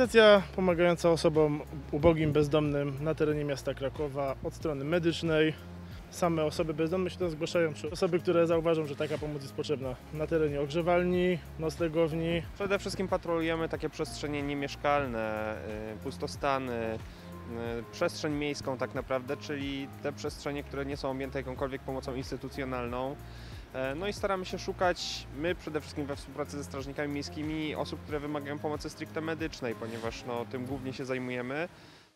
Organizacja pomagająca osobom ubogim, bezdomnym na terenie miasta Krakowa od strony medycznej. Same osoby bezdomne się tam zgłaszają, czy osoby, które zauważą, że taka pomoc jest potrzebna na terenie ogrzewalni, noclegowni. Przede wszystkim patrolujemy takie przestrzenie niemieszkalne, pustostany, przestrzeń miejską tak naprawdę, czyli te przestrzenie, które nie są objęte jakąkolwiek pomocą instytucjonalną. No i staramy się szukać, my przede wszystkim we współpracy ze strażnikami miejskimi, osób, które wymagają pomocy stricte medycznej, ponieważ tym głównie się zajmujemy.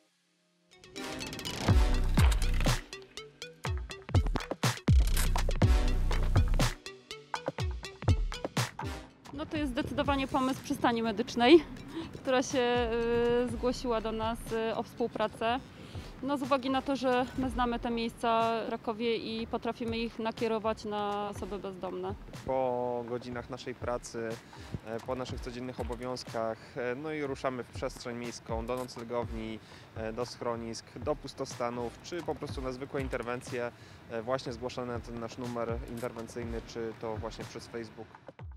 No to jest zdecydowanie pomysł przystani medycznej, która się zgłosiła do nas o współpracę. No z uwagi na to, że my znamy te miejsca w Krakowie i potrafimy ich nakierować na osoby bezdomne. Po godzinach naszej pracy, po naszych codziennych obowiązkach, no i ruszamy w przestrzeń miejską, do noclegowni, do schronisk, do pustostanów, czy po prostu na zwykłe interwencje, właśnie zgłaszane na ten nasz numer interwencyjny, czy to właśnie przez Facebook.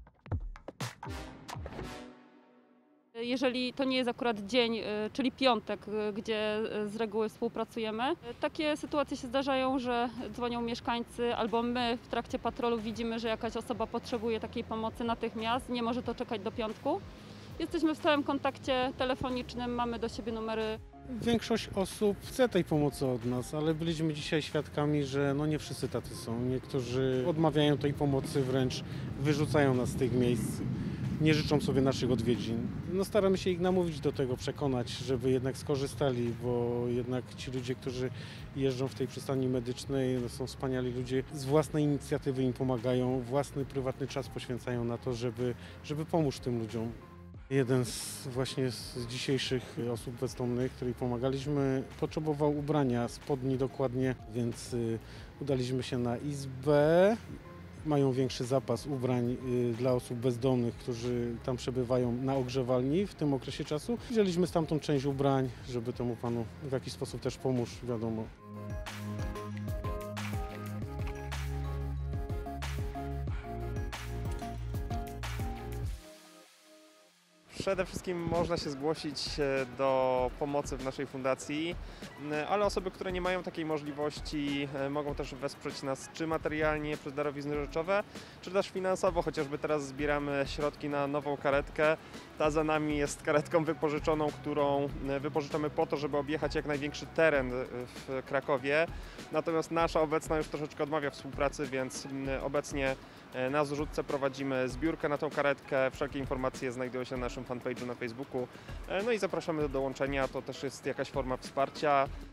Jeżeli to nie jest akurat dzień, czyli piątek, gdzie z reguły współpracujemy, takie sytuacje się zdarzają, że dzwonią mieszkańcy albo my w trakcie patrolu widzimy, że jakaś osoba potrzebuje takiej pomocy natychmiast, nie może to czekać do piątku. Jesteśmy w stałym kontakcie telefonicznym, mamy do siebie numery. Większość osób chce tej pomocy od nas, ale byliśmy dzisiaj świadkami, że nie wszyscy tacy są. Niektórzy odmawiają tej pomocy, wręcz wyrzucają nas z tych miejsc. Nie życzą sobie naszych odwiedzin. Staramy się ich namówić do tego, przekonać, żeby jednak skorzystali, bo jednak ci ludzie, którzy jeżdżą w tej przystani medycznej, są wspaniali ludzie, z własnej inicjatywy im pomagają, własny prywatny czas poświęcają na to, żeby pomóc tym ludziom. Jeden właśnie z dzisiejszych osób bezdomnych, której pomagaliśmy, potrzebował ubrania, spodni dokładnie, więc udaliśmy się na izbę. Mają większy zapas ubrań dla osób bezdomnych, którzy tam przebywają na ogrzewalni w tym okresie czasu. Wzięliśmy stamtąd część ubrań, żeby temu panu w jakiś sposób też pomóc, wiadomo. Przede wszystkim można się zgłosić do pomocy w naszej fundacji, ale osoby, które nie mają takiej możliwości, mogą też wesprzeć nas czy materialnie przez darowizny rzeczowe, czy też finansowo, chociażby teraz zbieramy środki na nową karetkę. Ta za nami jest karetką wypożyczoną, którą wypożyczamy po to, żeby objechać jak największy teren w Krakowie. Natomiast nasza obecna już troszeczkę odmawia współpracy, więc obecnie na zrzutce prowadzimy zbiórkę na tą karetkę. Wszelkie informacje znajdują się na naszym fanpage'u na Facebooku. No i zapraszamy do dołączenia, to też jest jakaś forma wsparcia.